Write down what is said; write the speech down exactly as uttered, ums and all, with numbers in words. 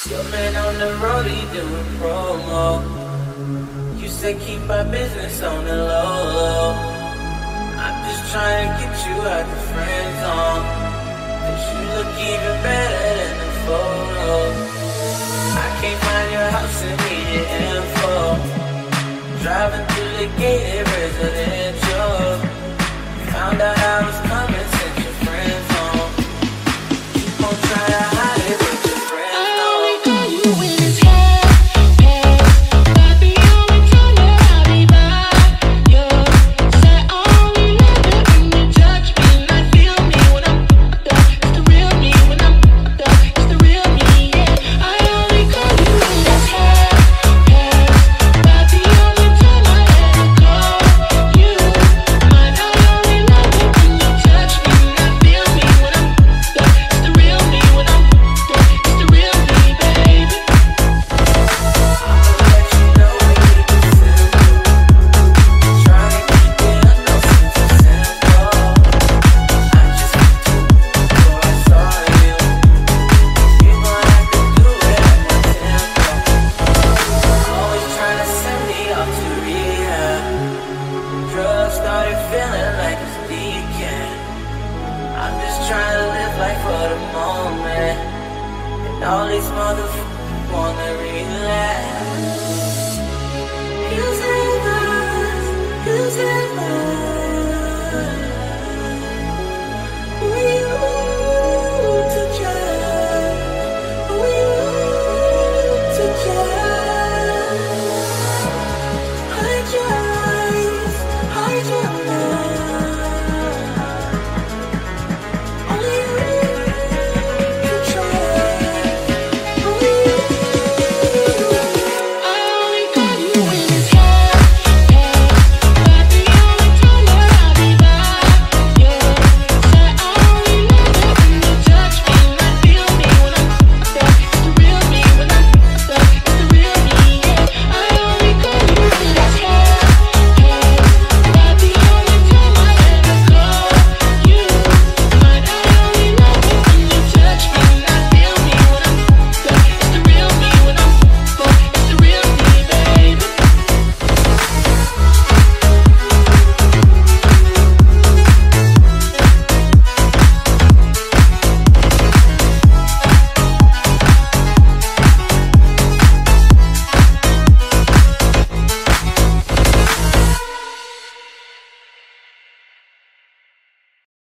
Your man on the road, he doing promo. You said keep my business on the low. I'm just trying to get you out the friend zone, cause you look even better than the photos. I can't find your house and need your info. Driving through the gated residential. Found out I was coming since your friend's home. Keep on trying to hide it, but your friends know. I only call you when it's hey, hey. But the only time that I be by you. Say I only love it when you touch me and I feel me when I'm fucked up. It's the real me when I'm fucked up. It's the real me, yeah. I only call you when it's hey, hey. But the only time I ever call you mine, I only love it when you touch me and I feel me when I'm fucked up. It's the real me when I'm fucked up. It's the real me, baby. I'ma let you know we keep it simple. Trying to keep it up, no sense of simple. I just before I saw you. You gon' have to do it at my tempo. Always trying to send me off to rehab. Drugs started feeling like it's weekend. I'm just trying to live life for the moment, and all these motherfuckers wanna relax. Music us, music us.